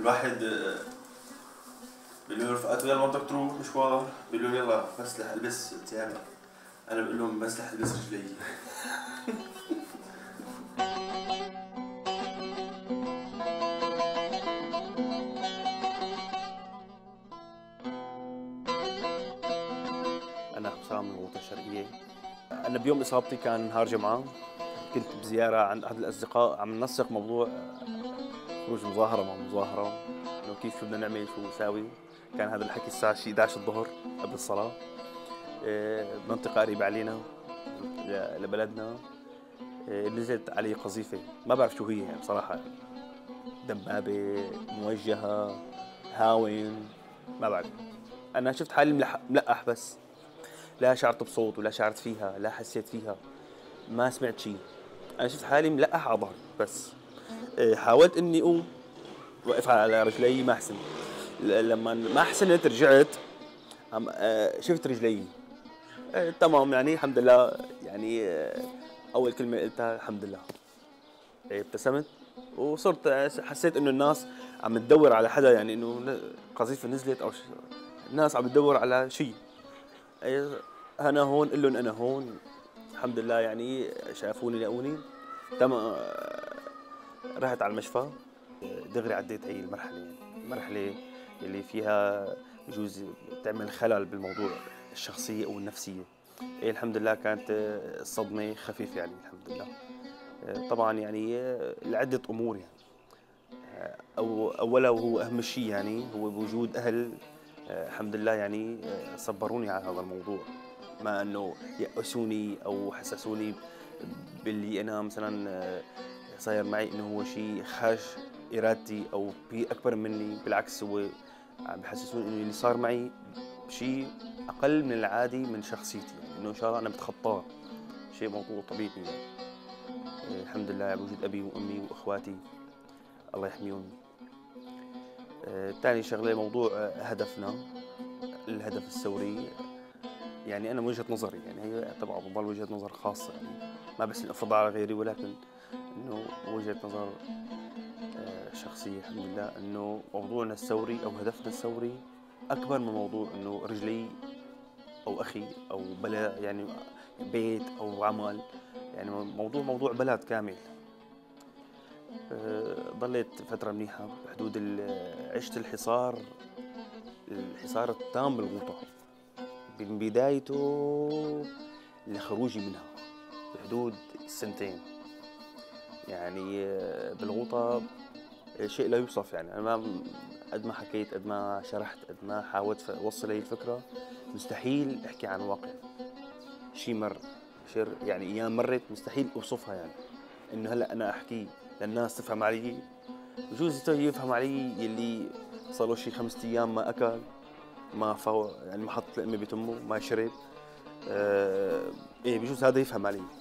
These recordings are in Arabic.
الواحد بيقول له رفقاته يلا بدك تروح مشوار، بيقول له يلا بسلح البس ثيابي، انا بقول لهم بسلح البس رجلي. أنا حسام من الغوطة الشرقية. أنا بيوم إصابتي كان نهار جمعة، كنت بزيارة عند أحد الأصدقاء عم ننسق موضوع خروج مظاهرة مع مظاهرة، إنه كيف شو بدنا نعمل شو نساوي. كان هذا الحكي الساعة شي 11 الظهر قبل الصلاة. بمنطقة قريبة علينا لبلدنا. نزلت علي قذيفة ما بعرف شو هي يعني بصراحة، دبابة موجهة هاون ما بعرف. أنا شفت حالي ملقح بس، لا شعرت بصوت ولا شعرت فيها لا حسيت فيها، ما سمعت شيء. انا شفت حالي ملقح على ظهري بس. حاولت اني اقوم وقف على رجلي ما حسنت. لما ما حسنت رجعت شفت رجلي. تمام يعني الحمد لله يعني. اول كلمه قلتها الحمد لله. ابتسمت وصرت حسيت انه الناس عم تدور على حدا، يعني انه قذيفه نزلت او الناس عم تدور على شيء. انا هون قل لهم انا هون. الحمد لله يعني شافوني لقوني تمام. رحت على المشفى دغري عديت هي المرحله، يعني المرحله اللي فيها بجوز تعمل خلل بالموضوع الشخصيه او النفسيه. الحمد لله كانت الصدمه خفيفه يعني الحمد لله. طبعا يعني لعده امور يعني. اولا وهو اهم شيء يعني هو بوجود اهل الحمد لله يعني صبروني على هذا الموضوع، ما انه يأسوني او حسسوني باللي انا مثلا صاير معي انه هو شيء خارج ارادتي او اكبر مني. بالعكس هو عم بحسسوني انه اللي صار معي شيء اقل من العادي من شخصيتي، يعني انه ان شاء الله انا بتخطاه، شيء موضوع طبيعي يعني. الحمد لله بوجود ابي وامي واخواتي الله يحميهم. ثاني شغله موضوع هدفنا، الهدف الثوري. يعني انا من وجهه نظري يعني هي طبعا بضل وجهه نظر خاصه، يعني ما بس افرض على غيري، ولكن انه وجهه نظر شخصيه الحمد لله انه موضوعنا الثوري او هدفنا الثوري اكبر من موضوع انه رجلي او اخي او بلد، يعني بيت او عمل. يعني موضوع بلد كامل. ضليت فتره منيحه بحدود عشت الحصار التام بالغوطه من بدايته لخروجي منها بحدود سنتين. يعني بالغوطة شيء لا يوصف. يعني أنا ما قد ما حكيت قد ما شرحت قد ما حاولت أوصل هي الفكرة، مستحيل أحكي عن واقع شيء مر يعني أيام مرت مستحيل أوصفها. يعني إنه هلأ أنا أحكي للناس تفهم علي، بجوز يفهم علي يلي صار له شي 5 أيام ما أكل ما فو، يعني ما حط لقمة بتمه ما شرب. إيه بجوز هذا يفهم علي.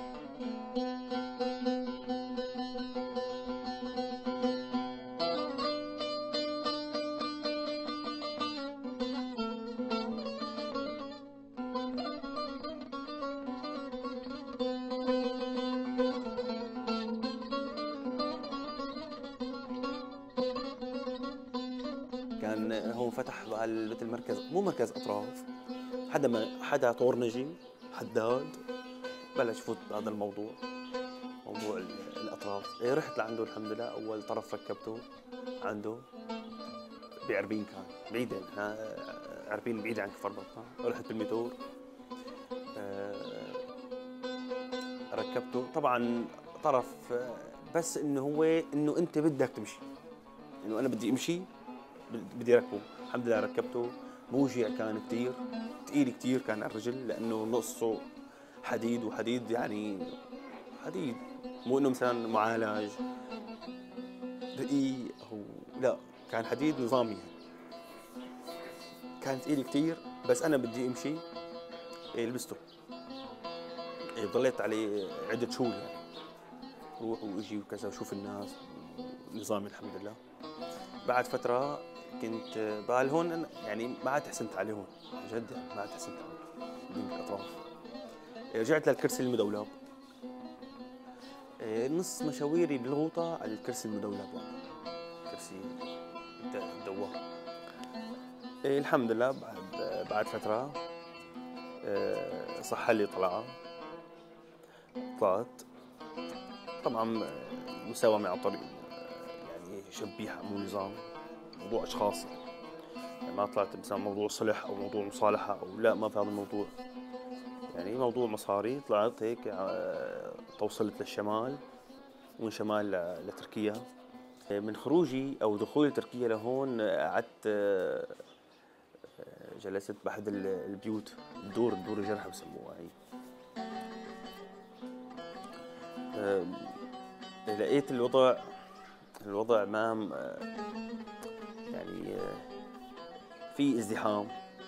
كان هون فتح مثل مركز، مو مركز اطراف، حدا طورنجي حداد بلش يفوت بهذا الموضوع، موضوع الاطراف. رحت لعنده الحمد لله، اول طرف ركبته عنده بعربين، كان بعيد يعني عربين بعيد عن كفر بطة. رحت بالميتور ركبته طبعا طرف بس انه هو انه انت بدك تمشي، انه انا بدي امشي بدي اركبه. الحمد لله ركبته. موجع كان كثير ثقيل كثير كان على الرجل، لانه نصه حديد وحديد يعني حديد، مو انه مثلا معالج دقيق او لا، كان حديد نظامي يعني. كان ثقيل كثير بس انا بدي امشي. لبسته. ضليت عليه عدة شهور يعني، روح واجي وكذا وشوف الناس نظامي الحمد لله. بعد فترة كنت بقال هون يعني ما عاد حسنت عليه هون عن جد، يعني ما عاد حسنت عليه بدون الأطراف. رجعت للكرسي المدولب. نص مشاويري بالغوطة على الكرسي المدولب، يعني كرسي تدور. الحمد لله بعد فترة صح لي طلعت طبعا مساومة عن طريق يعني شبيحة مو نظام، موضوع أشخاص يعني ما طلعت مثلا موضوع صلح أو موضوع مصالحة أو لا، ما في هذا الموضوع، يعني موضوع مصاري. طلعت هيك توصلت للشمال، ومن شمال لتركيا. من خروجي أو دخولي تركيا لهون قعدت جلست بأحد البيوت، دور الجرحى بسموها هي. لقيت الوضع ما يعني في ازدحام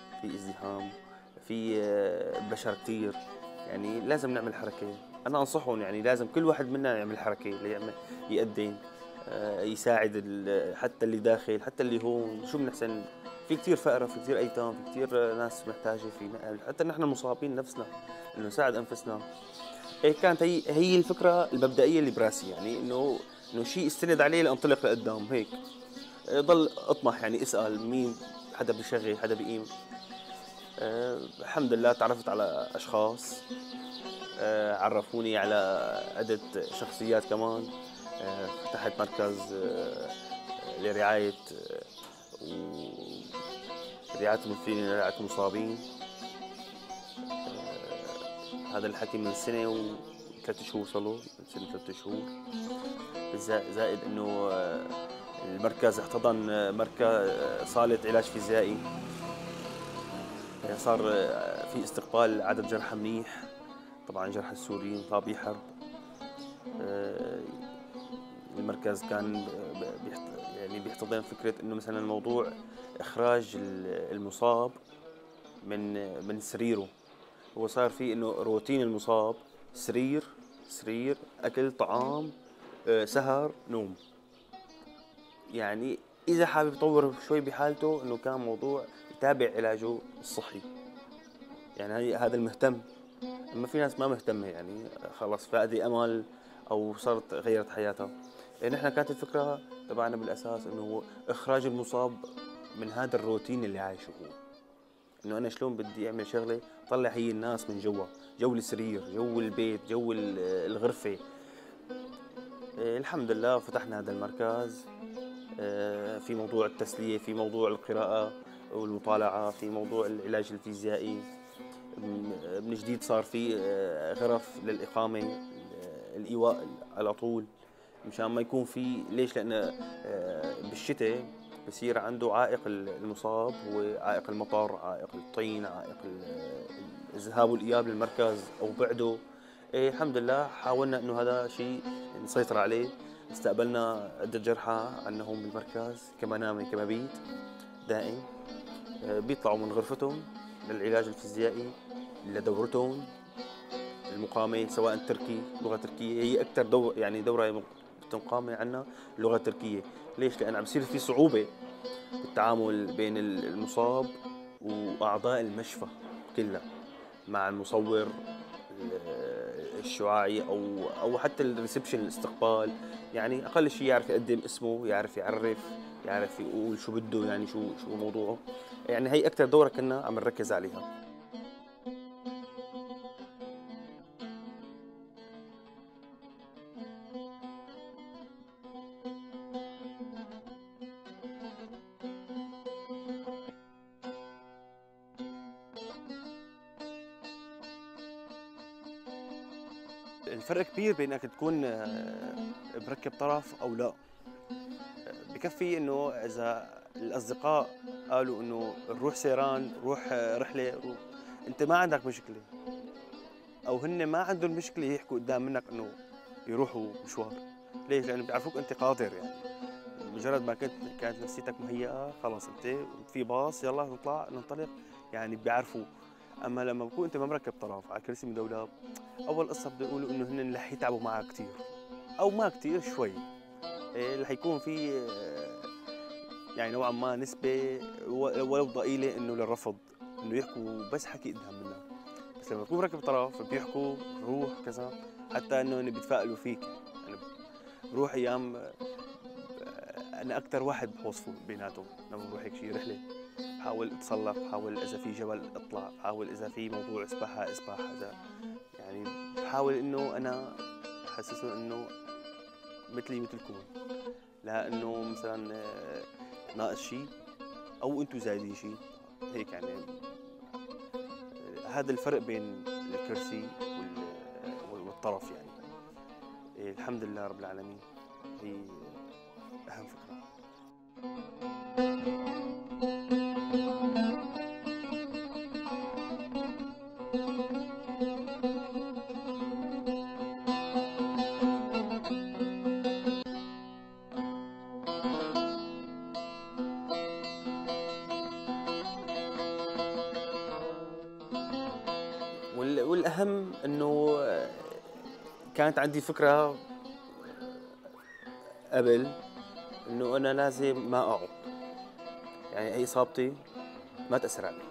في بشر كتير، يعني لازم نعمل حركة. أنا أنصحهم يعني لازم كل واحد منا يعمل حركة، يقدم يساعد حتى اللي داخل حتى اللي هون. شو بنحسن؟ في كتير فقرة، في كتير أيتام، في كتير ناس محتاجة، في حتى نحن المصابين نفسنا إنه نساعد أنفسنا. كانت هي الفكرة المبدئية اللي براسي، يعني إنه شيء استند عليه لأنطلق لقدام هيك. ضل أطمح يعني، أسأل مين، حدا بيشغل، حدا بيقيم. الحمد لله تعرفت على أشخاص عرفوني على عدة شخصيات كمان. فتحت مركز لرعاية رعاية الممثلين ورعاية المصابين. هذا الحكي من سنة و3 شهور، صار له من سنة 3 شهور. زائد إنه المركز احتضن مركز صالة علاج فيزيائي، صار في استقبال عدد جرحى منيح. طبعا جرحى السوريين طابي حرب. المركز كان يعني بيحتضن فكرة إنه مثلا الموضوع إخراج المصاب من سريره. هو صار في إنه روتين المصاب سرير أكل طعام سهر نوم. يعني إذا حابب يطور شوي بحالته إنه كان موضوع يتابع علاجه الصحي، يعني هذا المهتم. أما في ناس ما مهتمة، يعني خلص فقدي أمل أو صارت غيرت حياتها. يعني نحن كانت الفكرة تبعنا بالأساس إنه إخراج المصاب من هذا الروتين اللي عايشه هو. إنه أنا شلون بدي أعمل شغلة طلع هي الناس من جوا، جو السرير، جو البيت، جو الغرفة. الحمد لله فتحنا هذا المركز. في موضوع التسلية، في موضوع القراءة والمطالعة، في موضوع العلاج الفيزيائي. من جديد صار في غرف للإقامة، الإيواء على طول، مشان ما يكون في ليش، لأن بالشتاء بصير عنده عائق المصاب، هو عائق المطر، عائق الطين، عائق الذهاب والإياب للمركز أو بعده. الحمد لله حاولنا إنه هذا شيء نسيطر عليه. استقبلنا عدة جرحى عنا هون بالمركز كمنامة كمبيت دائم. بيطلعوا من غرفتهم للعلاج الفيزيائي لدورتهم المقامة، سواء تركي لغة تركية. هي أكثر يعني دورة بتنقام عنا اللغة التركية. ليش؟ لأن عم يصير في صعوبة بالتعامل بين المصاب وأعضاء المشفى كلها مع المصور الشعاعي أو حتى الريسبشن الاستقبال. يعني أقل شيء يعرف يقدم اسمه، يعرف يعرف، يعرف يقول شو بده، يعني شو موضوعه. يعني هي أكثر دورة كنا عم نركز عليها. الفرق كبير بين انك تكون مركب طرف او لا. بكفي انه اذا الاصدقاء قالوا انه نروح سيران، روح رحله، روح، انت ما عندك مشكله، او هن ما عندهم مشكله يحكوا قدام منك انه يروحوا مشوار. ليش؟ لانه بيعرفوك انت قادر. يعني مجرد ما كانت نفسيتك مهيئه، خلاص انت في باص، يلا نطلع ننطلق، يعني بيعرفوا. اما لما بكون انت ما مركب طرف على كرسي مدولاب، اول قصه بدي اقوله انه هن رح يتعبوا معك كثير، او ما كثير، شوي. رح يكون في يعني نوعا ما نسبه ولو ضئيله انه للرفض، انه يحكوا بس حكي قدام منك. بس لما تكون مركب طرف بيحكوا روح كذا، حتى انه بيتفائلوا فيك. يعني بروح ايام انا اكثر واحد بوصفه بيناتهم لما بروح هيك شيء رحله. بحاول اتسلق، بحاول اذا في جبل اطلع، بحاول اذا في موضوع سباحه اذا يعني بحاول انه انا احسسهم انه مثلي مثلكم، لا انه مثلا ناقص شيء او انتم زايدين شيء هيك يعني. هذا الفرق بين الكرسي والطرف يعني. الحمد لله رب العالمين، هي اهم فكره. والاهم انه كانت عندي فكره قبل انه انا لازم ما اقعد، يعني هي اصابتي ما تاثر علي،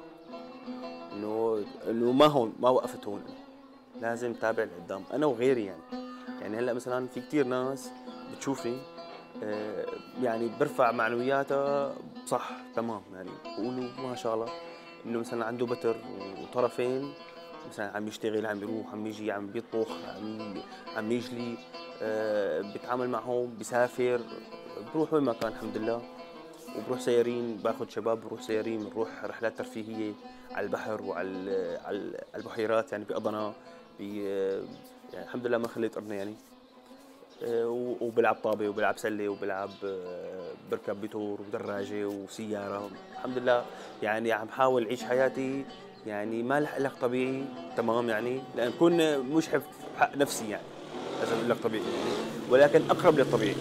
انه ما هون ما وقفت هون، لازم تابع لقدام انا وغيري يعني هلا مثلا في كثير ناس بتشوفني يعني برفع معنوياتها صح تمام، يعني بقولوا ما شاء الله انه مثلا عنده بتر وطرفين، مثلا عم يشتغل، عم يروح، عم يجي، عم بيطبخ، عم يجلي، بتعامل معهم، بسافر، بروح وين ما كان الحمد لله، وبروح سيارين، باخذ شباب بروح سيارين، بنروح رحلات ترفيهيه على البحر وعلى البحيرات، يعني بقضنا يعني الحمد لله ما خليت ارضنا يعني. وبلعب طابه وبلعب سله وبلعب بركب بتور ودراجه وسياره الحمد لله، يعني عم حاول اعيش حياتي يعني ما لك طبيعي تمام، يعني لان بكون مشحف حق نفسي يعني اذا بقول لك طبيعي يعني، ولكن اقرب للطبيعي.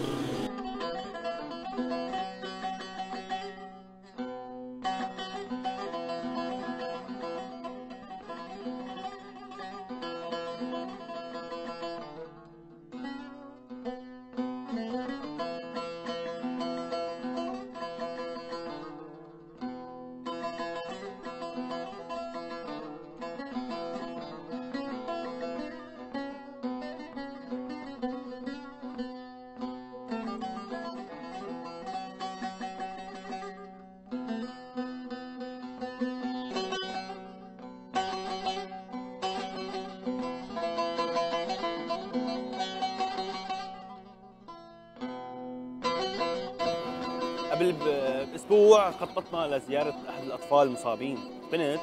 قبل باسبوع خططنا لزياره احد الاطفال المصابين، بنت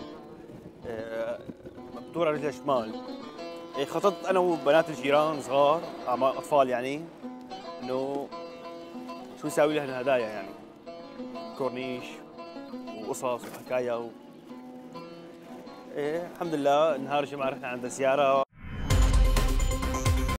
مبتوره رجلها شمال. خططت انا وبنات الجيران صغار اطفال يعني انه شو نساوي لها الهدايا، يعني كورنيش وقصص وحكايه الحمد لله نهار الجمعه رحنا عند زياره